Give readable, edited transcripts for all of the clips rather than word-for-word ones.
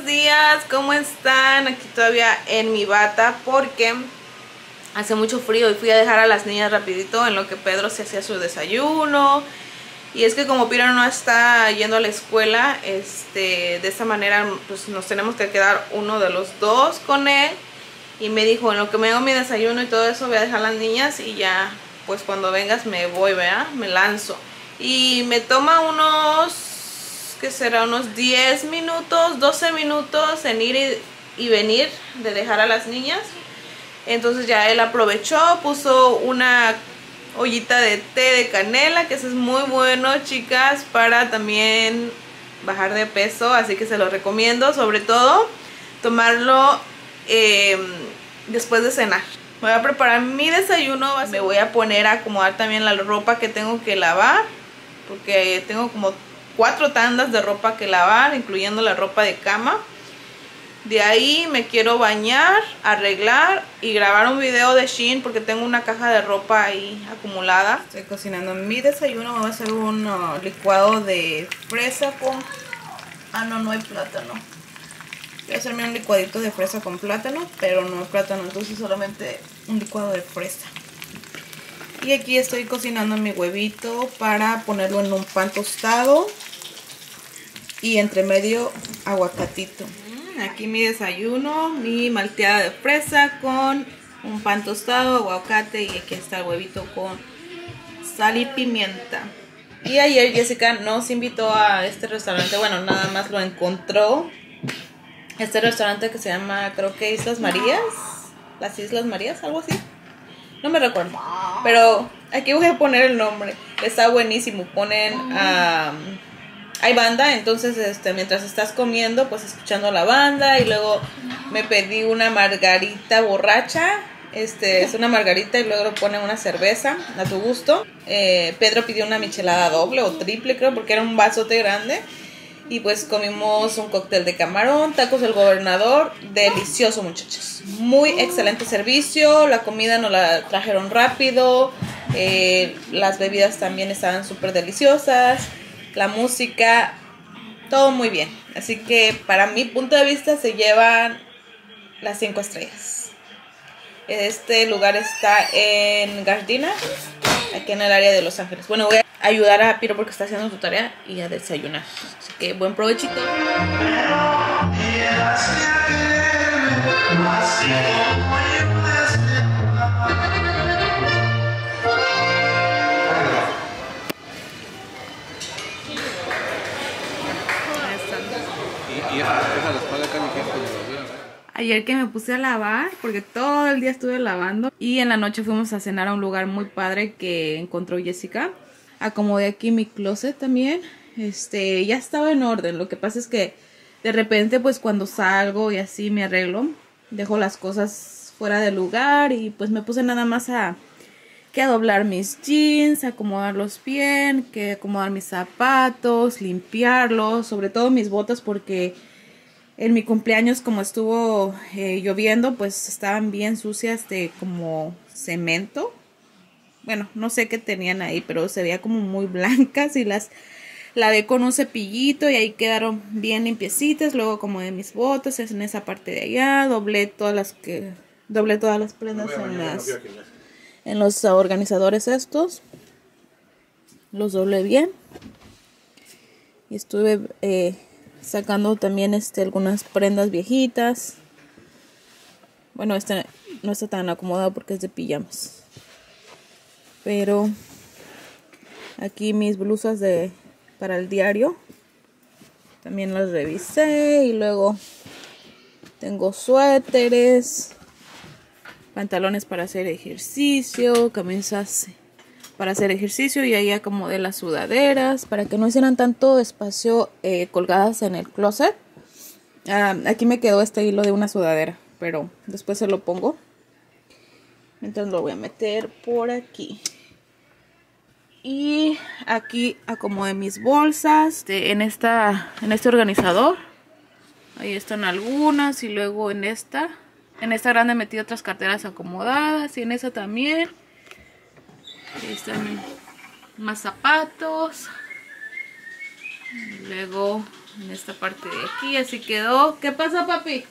buenos días, ¿cómo están? Aquí todavía en mi bata porque hace mucho frío y fui a dejar a las niñas rapidito en lo que Pedro se hacía su desayuno. Y es que como Piro no está yendo a la escuela, de esta manera pues nos tenemos que quedar uno de los dos con él. Y me dijo, en lo que me hago mi desayuno y todo eso, voy a dejar a las niñas y ya, pues cuando vengas me voy, ¿verdad? Me lanzo. Y me toma unos, ¿qué será? Unos 10 minutos, 12 minutos en ir y venir de dejar a las niñas. Entonces ya él aprovechó, puso una ollita de té de canela, que eso es muy bueno, chicas, para también bajar de peso, así que se lo recomiendo, sobre todo tomarlo después de cenar. Voy a preparar mi desayuno, me voy a poner a acomodar también la ropa que tengo que lavar, porque tengo como 4 tandas de ropa que lavar, incluyendo la ropa de cama. De ahí me quiero bañar, arreglar y grabar un video de Shein porque tengo una caja de ropa ahí acumulada. Estoy cocinando mi desayuno, me voy a hacer un licuado de fresa con... Ah, no hay plátano. Voy a hacerme un licuadito de fresa con plátano, pero no hay plátano, entonces solamente un licuado de fresa. Y aquí estoy cocinando mi huevito para ponerlo en un pan tostado y entre medio aguacatito. Aquí mi desayuno, mi malteada de fresa con un pan tostado, aguacate, y aquí está el huevito con sal y pimienta. Y ayer Jessica nos invitó a este restaurante, bueno, nada más lo encontró. Este restaurante que se llama, creo que Islas Marías, las Islas Marías, algo así. No me recuerdo, pero aquí voy a poner el nombre. Está buenísimo, ponen... hay banda, entonces mientras estás comiendo, pues escuchando la banda. Y luego me pedí una margarita borracha. Es una margarita y luego ponen una cerveza a tu gusto. Pedro pidió una michelada doble o triple, creo, porque era un vasote grande. Y pues comimos un cóctel de camarón, tacos del gobernador. Delicioso, muchachos. Muy excelente servicio. La comida nos la trajeron rápido. Las bebidas también estaban súper deliciosas. La música, todo muy bien. Así que para mi punto de vista se llevan las 5 estrellas. Este lugar está en Gardena, aquí en el área de Los Ángeles. Bueno, voy a ayudar a Piro porque está haciendo su tarea y a desayunar. Así que buen provechito. Ayer que me puse a lavar, porque todo el día estuve lavando, y en la noche fuimos a cenar a un lugar muy padre que encontró Jessica. Acomodé aquí mi closet también. Ya estaba en orden. Lo que pasa es que de repente, pues cuando salgo y así me arreglo, dejo las cosas fuera del lugar y pues me puse nada más a doblar mis jeans, acomodarlos bien, que acomodar mis zapatos, limpiarlos, sobre todo mis botas, porque en mi cumpleaños, como estuvo lloviendo, pues estaban bien sucias de como cemento. Bueno, no sé qué tenían ahí, pero se veía como muy blancas y las lavé con un cepillito y ahí quedaron bien limpiecitas. Luego como de mis botas, en esa parte de allá, doblé todas las prendas en los organizadores estos. Los doblé bien. Y estuve sacando también algunas prendas viejitas. Bueno, no está tan acomodado porque es de pijamas. Pero aquí mis blusas para el diario también las revisé. Y luego tengo suéteres, pantalones para hacer ejercicio, camisas para hacer ejercicio, y ahí acomodé las sudaderas para que no hicieran tanto espacio colgadas en el closet. Aquí me quedó este hilo de una sudadera, pero después se lo pongo. Entonces lo voy a meter por aquí. Y aquí acomodé mis bolsas en este organizador. Ahí están algunas, y luego en esta grande metí otras carteras acomodadas, y en esa también. Ahí están más zapatos. Luego en esta parte de aquí, así quedó. ¿Qué pasa, papi?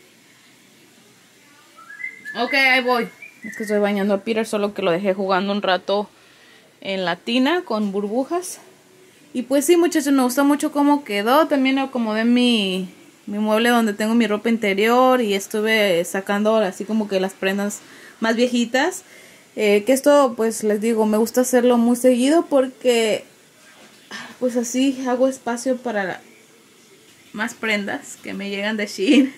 Ok, ahí voy. Es que estoy bañando a Peter, solo que lo dejé jugando un rato en la tina con burbujas. Y pues sí, muchachos, me gustó mucho cómo quedó. También acomodé mi mueble donde tengo mi ropa interior y estuve sacando así como que las prendas más viejitas. Que esto, pues les digo, me gusta hacerlo muy seguido porque pues así hago espacio para más prendas que me llegan de Shein.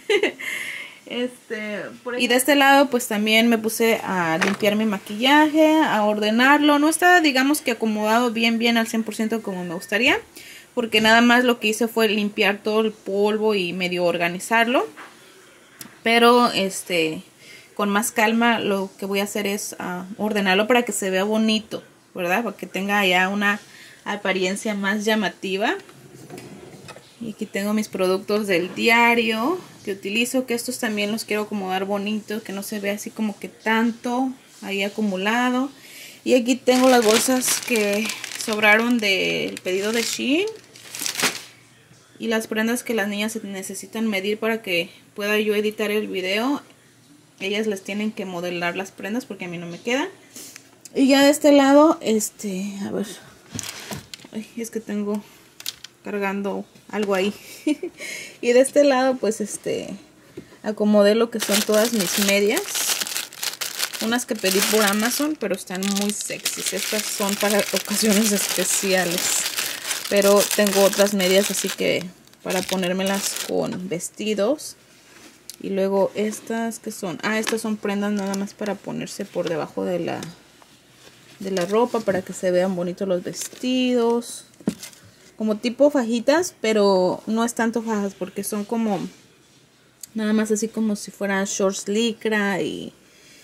Y de este lado pues también me puse a limpiar mi maquillaje, a ordenarlo. No está, digamos que acomodado bien al 100% como me gustaría, porque nada más lo que hice fue limpiar todo el polvo y medio organizarlo. Pero con más calma lo que voy a hacer es ordenarlo para que se vea bonito, ¿verdad? Para que tenga ya una apariencia más llamativa. Y aquí tengo mis productos del diario que utilizo, que estos también los quiero acomodar bonitos, que no se vea así como que tanto ahí acumulado. Y aquí tengo las bolsas que sobraron del pedido de Shein y las prendas que las niñas necesitan medir para que pueda yo editar el video. Ellas les tienen que modelar las prendas porque a mí no me quedan. Y ya de este lado, a ver, ay, es que tengo cargando algo ahí. Y de este lado pues acomodé lo que son todas mis medias, unas que pedí por Amazon pero están muy sexys. Estas son para ocasiones especiales, pero tengo otras medias así que para ponérmelas con vestidos. Y luego estas que son, estas son prendas nada más para ponerse por debajo de la ropa, para que se vean bonitos los vestidos, como tipo fajitas, pero no es tanto fajas porque son como nada más así como si fueran shorts licra y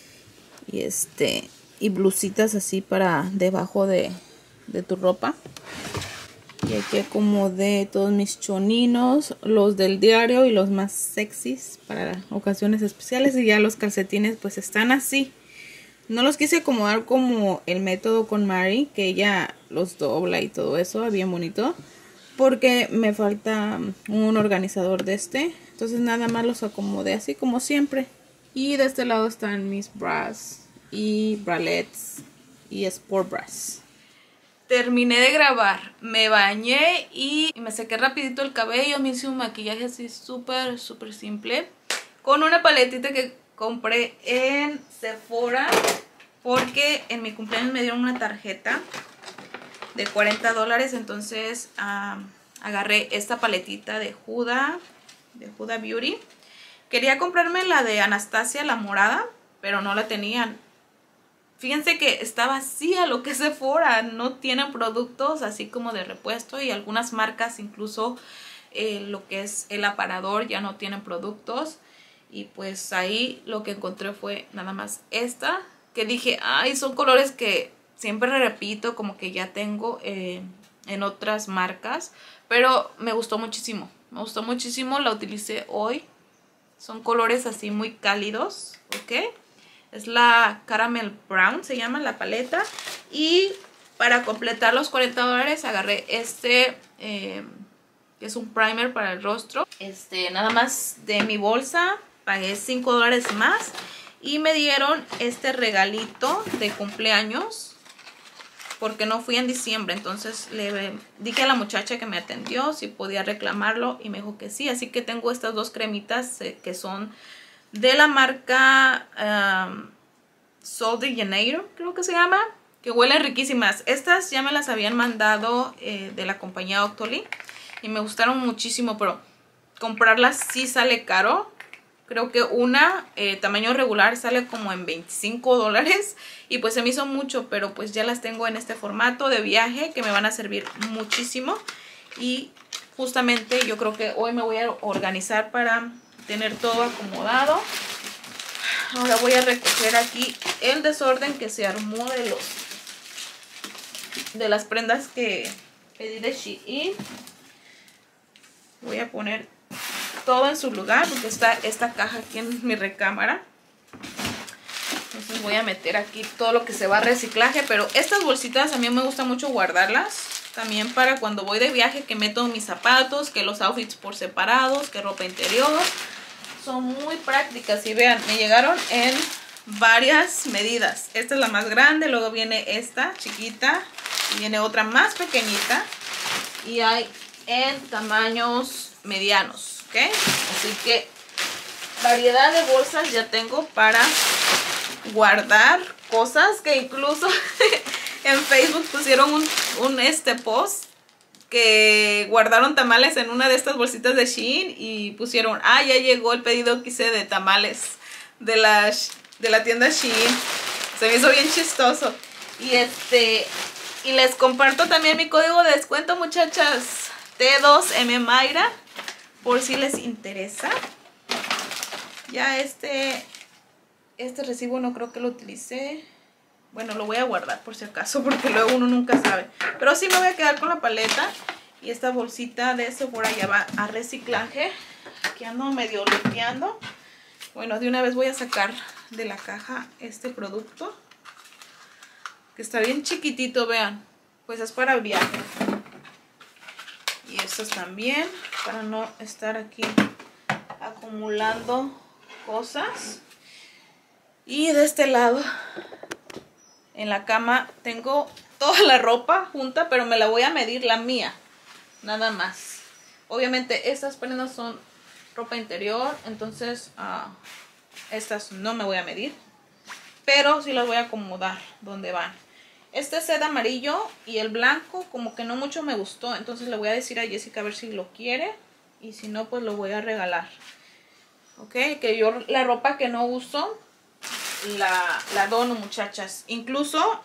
blusitas así para debajo de tu ropa. Y aquí acomodé todos mis choninos, los del diario y los más sexys para ocasiones especiales. Y ya los calcetines pues están así. No los quise acomodar como el método con Mari, que ella los dobla y todo eso, bien bonito, porque me falta un organizador de entonces nada más los acomodé así como siempre. Y de este lado están mis bras y bralets y sport bras. Terminé de grabar, me bañé y me sequé rapidito el cabello. Me hice un maquillaje así súper simple con una paletita que compré en Sephora, porque en mi cumpleaños me dieron una tarjeta de $40. Entonces agarré esta paletita de Huda Beauty. Quería comprarme la de Anastasia, la morada, pero no la tenían. Fíjense que está vacía lo que es Sephora, no tienen productos así como de repuesto, y algunas marcas incluso lo que es el aparador ya no tienen productos. Y pues ahí lo que encontré fue nada más esta, que dije, ay, son colores que siempre repito, como que ya tengo en otras marcas, pero me gustó muchísimo, la utilicé hoy. Son colores así muy cálidos, ¿ok? Es la Caramel Brown, se llama la paleta. Y para completar los $40 agarré que es un primer para el rostro. Nada más de mi bolsa pagué $5 más. Y me dieron este regalito de cumpleaños, porque no fui en diciembre. Entonces le dije a la muchacha que me atendió si podía reclamarlo y me dijo que sí. Así que tengo estas dos cremitas que son de la marca Sol de Janeiro, creo que se llama, que huelen riquísimas. Estas ya me las habían mandado de la compañía Octoly y me gustaron muchísimo, pero comprarlas sí sale caro. Creo que una tamaño regular sale como en $25 y pues se me hizo mucho, pero pues ya las tengo en este formato de viaje que me van a servir muchísimo. Y justamente yo creo que hoy me voy a organizar para tener todo acomodado. Ahora voy a recoger aquí el desorden que se armó de las prendas que pedí de Shein. Voy a poner todo en su lugar porque está esta caja aquí en mi recámara. Entonces voy a meter aquí todo lo que se va a reciclaje. Pero estas bolsitas a mí me gusta mucho guardarlas También para cuando voy de viaje, que meto mis zapatos, que los outfits por separados, que ropa interior. Son muy prácticas y vean, me llegaron en varias medidas. Esta es la más grande, luego viene esta chiquita y viene otra más pequeñita. Y hay en tamaños medianos, ¿ok? Así que variedad de bolsas ya tengo para guardar cosas, que incluso en Facebook pusieron un post que guardaron tamales en una de estas bolsitas de Shein y pusieron, ah, ya llegó el pedido que hice de tamales de la tienda Shein. Se me hizo bien chistoso. Y les comparto también mi código de descuento, muchachas, T2M Mayra, por si les interesa. Ya este recibo no creo que lo utilicé. Bueno, lo voy a guardar por si acaso, porque luego uno nunca sabe. Pero sí me voy a quedar con la paleta. Y esta bolsita de Sephora ya va a reciclaje. Aquí ando medio limpiando. Bueno, de una vez voy a sacar de la caja este producto, que está bien chiquitito, vean. Pues es para viaje. Y estos también, para no estar aquí acumulando cosas. Y de este lado, en la cama, tengo toda la ropa junta, pero me la voy a medir, la mía, nada más. Obviamente estas prendas son ropa interior, entonces estas no me voy a medir, pero sí las voy a acomodar donde van. Este set amarillo y el blanco como que no mucho me gustó, entonces le voy a decir a Jessica a ver si lo quiere, y si no, pues lo voy a regalar. Ok, que yo la ropa que no uso la dono, muchachas. Incluso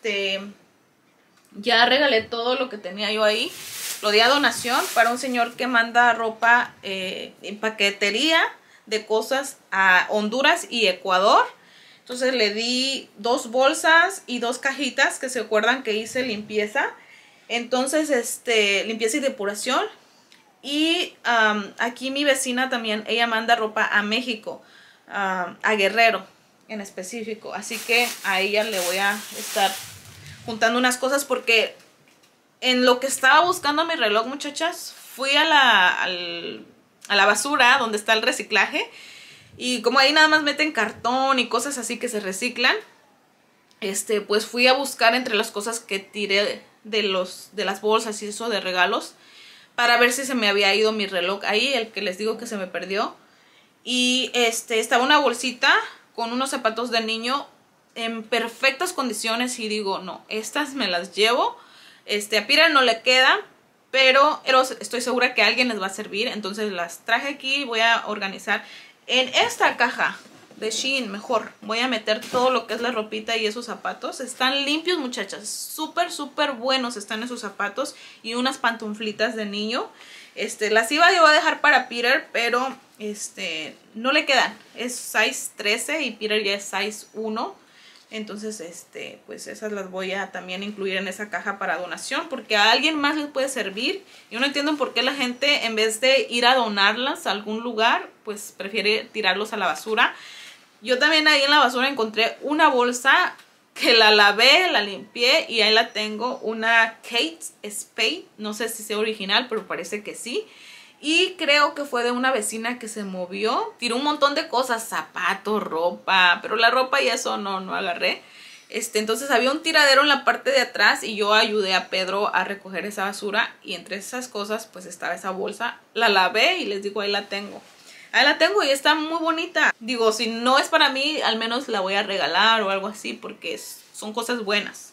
ya regalé todo lo que tenía yo ahí. Lo di a donación para un señor que manda ropa en paquetería de cosas a Honduras y Ecuador. Entonces le di 2 bolsas y 2 cajitas, que se acuerdan que hice limpieza. Entonces limpieza y depuración. Y aquí mi vecina también, ella manda ropa a México, a Guerrero en específico, así que a ella le voy a estar juntando unas cosas, porque en lo que estaba buscando mi reloj, muchachas, fui a la basura donde está el reciclaje, y como ahí nada más meten cartón y cosas así que se reciclan, pues fui a buscar entre las cosas que tiré de las bolsas y eso de regalos, para ver si se me había ido mi reloj ahí, el que les digo que se me perdió. Y estaba una bolsita con unos zapatos de niño en perfectas condiciones, y digo, no, estas me las llevo. A Peter no le queda, pero estoy segura que a alguien les va a servir. Entonces las traje aquí, voy a organizar en esta caja de Shein. Mejor voy a meter todo lo que es la ropita y esos zapatos. Están limpios, muchachas, súper súper buenos están esos zapatos, y unas pantuflitas de niño. Las iba yo a dejar para Peter, pero no le quedan. Es size 13 y Peter ya es size 1. Entonces pues esas las voy a también incluir en esa caja para donación, porque a alguien más les puede servir. Yo no entiendo por qué la gente, en vez de ir a donarlas a algún lugar, pues prefiere tirarlos a la basura. Yo también ahí en la basura encontré una bolsa que la lavé, la limpié, y ahí la tengo, una Kate Spade. No sé si sea original, pero parece que sí. Y creo que fue de una vecina que se movió. Tiró un montón de cosas, zapatos, ropa, pero la ropa y eso no agarré. Entonces había un tiradero en la parte de atrás y yo ayudé a Pedro a recoger esa basura. Y entre esas cosas pues estaba esa bolsa. La lavé y les digo, ahí la tengo. Ahí la tengo y está muy bonita. Digo, si no es para mí, al menos la voy a regalar o algo así, porque son cosas buenas.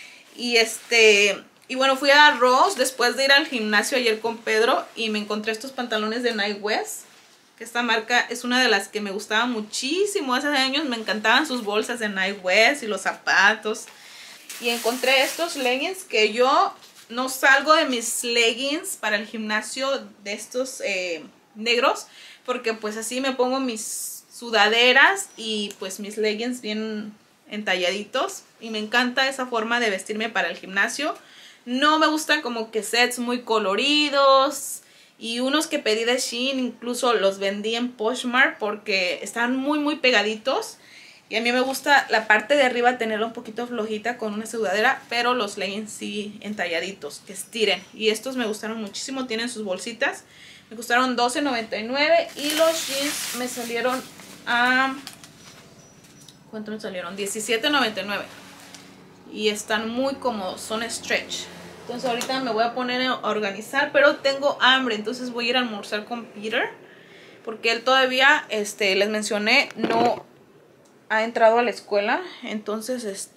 Y bueno, fui a Ross después de ir al gimnasio ayer con Pedro y me encontré estos pantalones de Nike West, que esta marca es una de las que me gustaba muchísimo. Hace años me encantaban sus bolsas de Nike West y los zapatos. Y encontré estos leggings, que yo no salgo de mis leggings para el gimnasio de estos negros, porque pues así me pongo mis sudaderas y pues mis leggings bien entalladitos, y me encanta esa forma de vestirme para el gimnasio. No me gustan como que sets muy coloridos, y unos que pedí de Shein incluso los vendí en Poshmark porque están muy pegaditos. Y a mí me gusta la parte de arriba tenerla un poquito flojita con una sudadera, pero los leggings sí entalladitos, que estiren. Y estos me gustaron muchísimo, tienen sus bolsitas. Me costaron $12.99 y los jeans me salieron a... ¿cuánto me salieron? $17.99. Y están muy cómodos, son stretch. Entonces ahorita me voy a poner a organizar, pero tengo hambre, entonces voy a ir a almorzar con Peter. Porque él todavía, les mencioné, no ha entrado a la escuela. Entonces,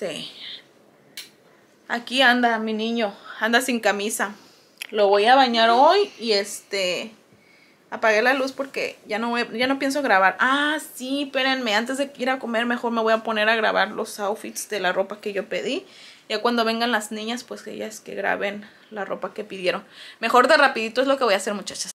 aquí anda mi niño, anda sin camisa. Lo voy a bañar hoy y apagué la luz porque ya no pienso grabar. Ah, sí, espérenme, antes de ir a comer mejor me voy a poner a grabar los outfits de la ropa que yo pedí. Ya cuando vengan las niñas, pues ellas que graben la ropa que pidieron. Mejor de rapidito es lo que voy a hacer, muchachas.